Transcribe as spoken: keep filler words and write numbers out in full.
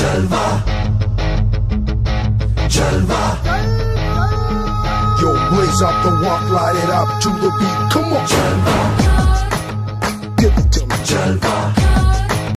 Jalwa, Jalwa. Yo, blaze up the walk, light it up to the beat. Come on, Jalwa.